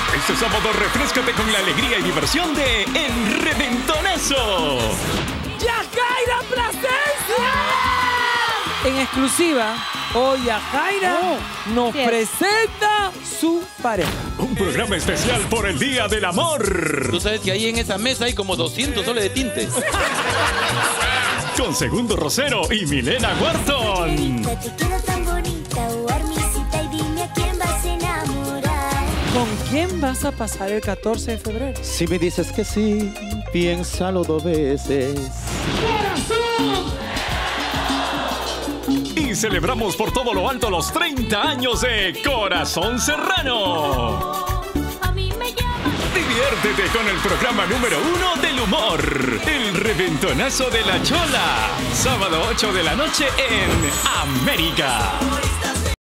Este sábado refréscate con la alegría y diversión de El Reventonazo. ¡Yajaira Plasencia! En exclusiva, hoy Yajaira nos presenta su pareja. Un programa especial por el Día del Amor. Tú sabes que ahí en esa mesa hay como 200 soles de tintes. Con Segundo Rosero y Milena Wharton. Te quiero tan bonita, Armisita, y dime a quién vas a enamorar. ¿Con quién vas a pasar el 14 de febrero? Si me dices que sí, piénsalo 2 veces. Y celebramos por todo lo alto los 30 años de Corazón Serrano. A mí me llama. Diviértete con el programa número 1 del humor, El Reventonazo de la Chola. Sábado 8 de la noche en América.